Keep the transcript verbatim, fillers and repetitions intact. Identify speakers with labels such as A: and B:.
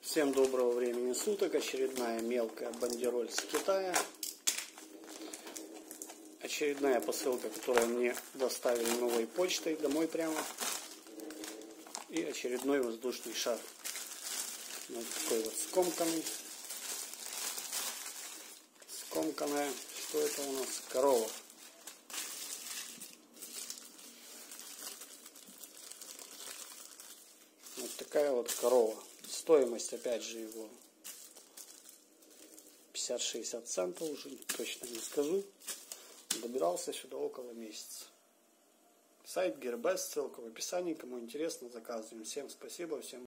A: Всем доброго времени суток. Очередная мелкая бандероль с Китая. Очередная посылка, которую мне доставили новой почтой домой прямо. И очередной воздушный шар. Вот такой вот скомканный. Скомканная. Что это у нас? Корова. Вот такая вот корова. Стоимость, опять же, его пятьдесят-шестьдесят центов, уже точно не скажу. Добирался сюда около месяца. Сайт Gearbest, ссылка в описании. Кому интересно, заказываем. Всем спасибо, всем